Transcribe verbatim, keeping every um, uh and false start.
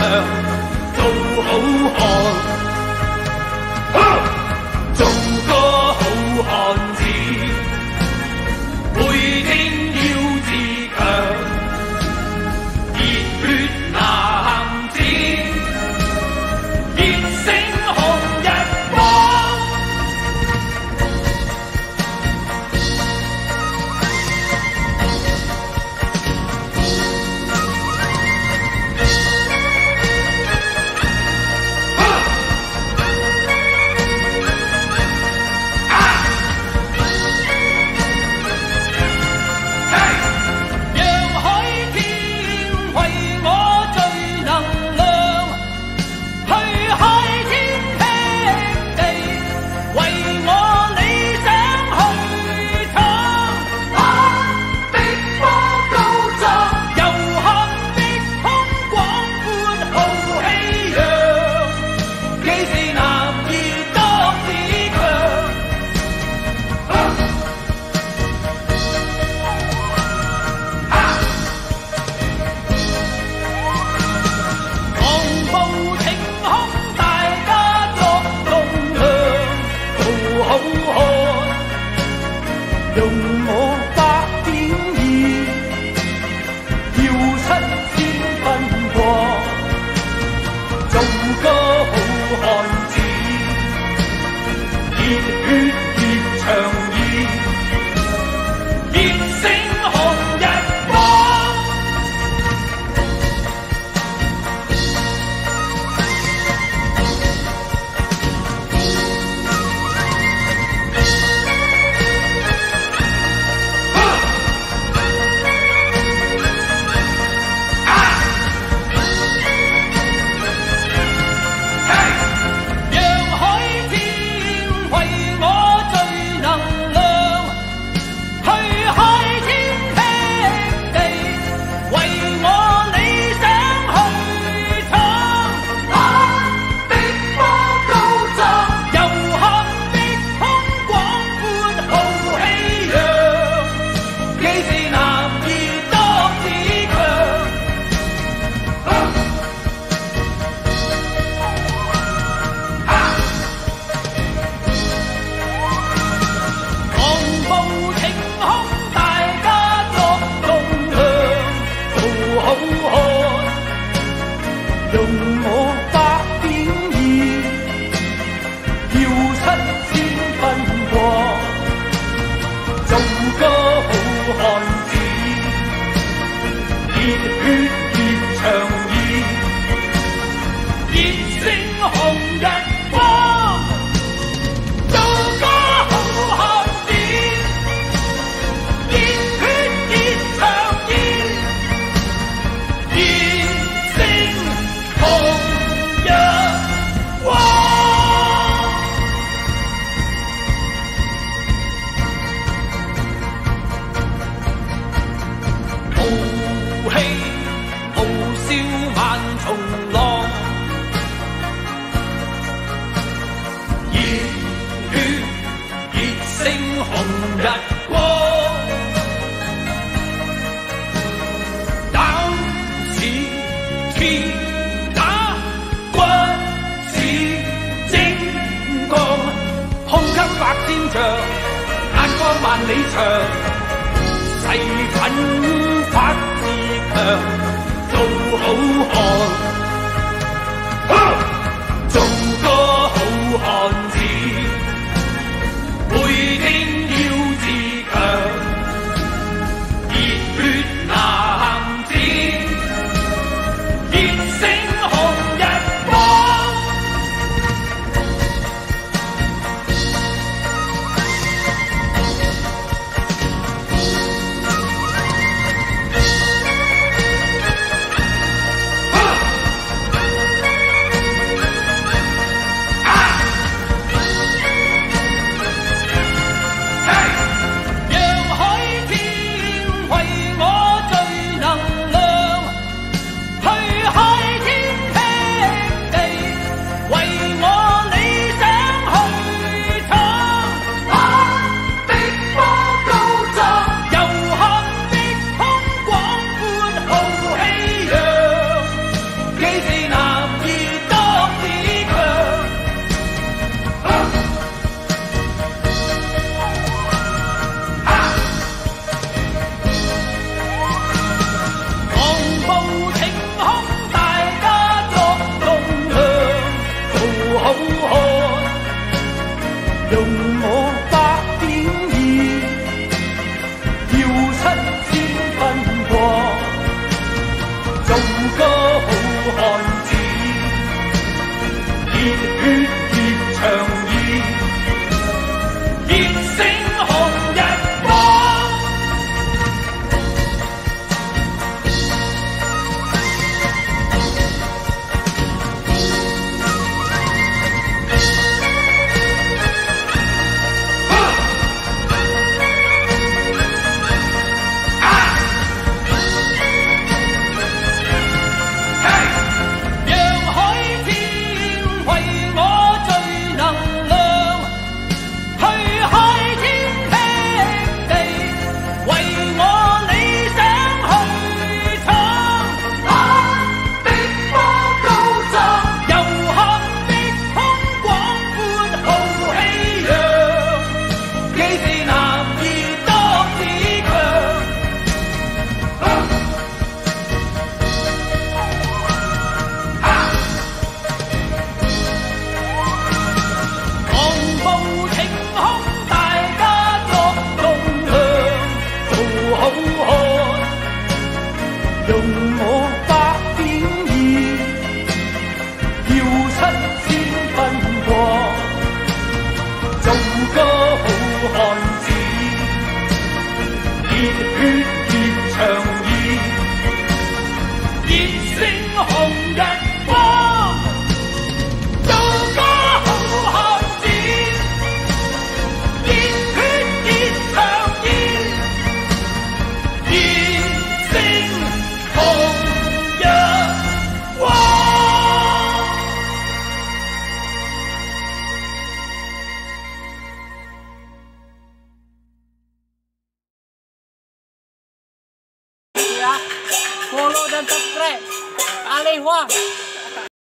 强，做好汉，做个好汉子，每天要自强，热血男子，热星红日光。用我百點意，要七千分過，做個好漢子，熱血熱腸意，熱星紅日光。用我百點意，要七千分過，做個好漢子，熱血熱腸意，熱星紅日光，做個好漢子，熱血熱腸意，熱星紅日光。豪氣傲笑萬重浪，熱血熱星紅日光。膽似鐵打，骨似精鋼，胸襟百千丈，眼光萬里長，誓奮發自強，做好漢，做個好漢子，每天要自強，熱血男子，熱星紅日光。 做個好漢子，熱血熱長義，熱星紅日光。 Follow dan subscribe. Alih Wang.